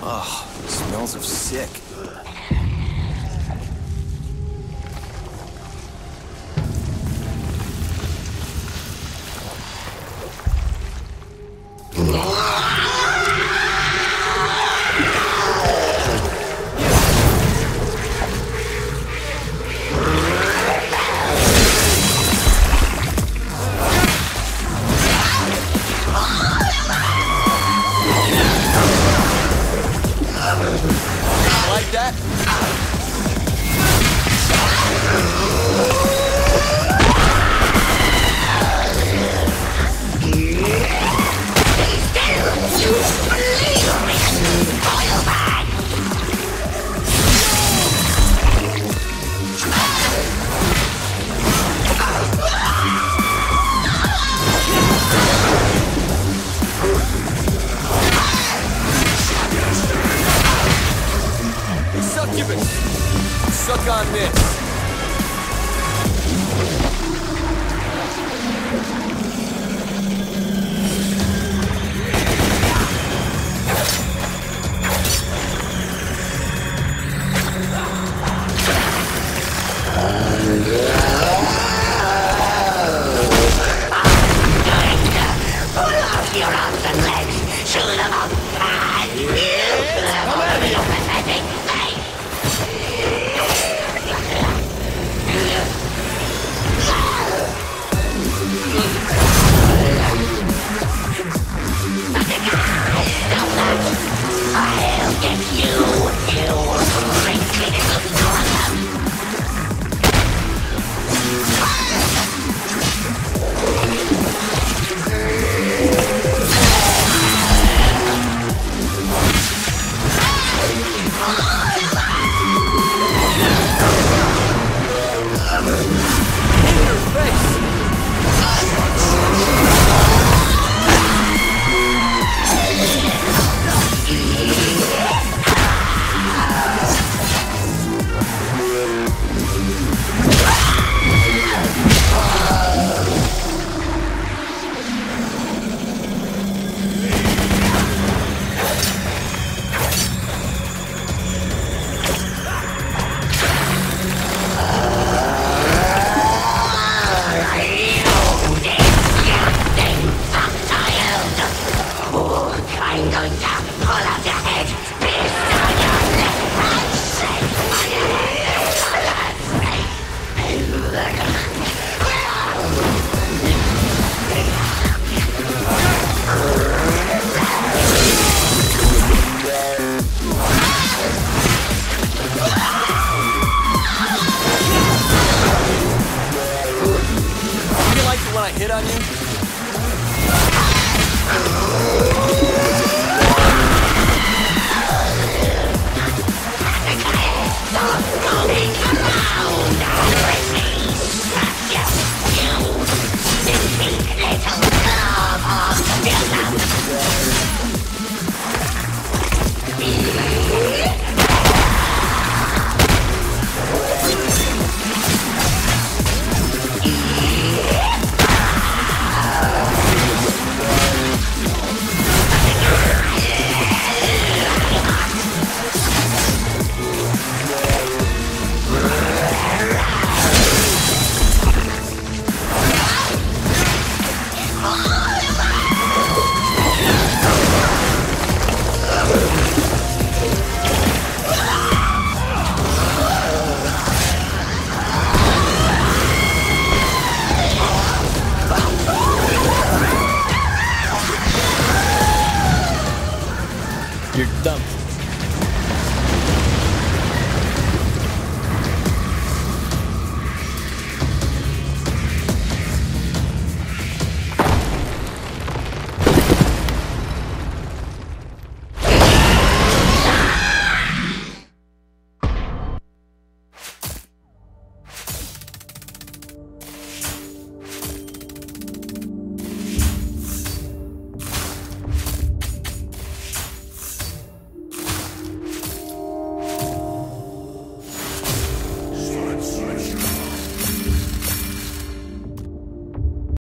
Ugh, smells of sick. Like that? Succubus! Suck on this! Pull off your arms and legs, shoot them up, and come at me, pathetic face! I'll get you, wrinkly little gotham! I'm going to pull out your head, beast on your left hand side, on your You like it when I hit on you? You're dumb.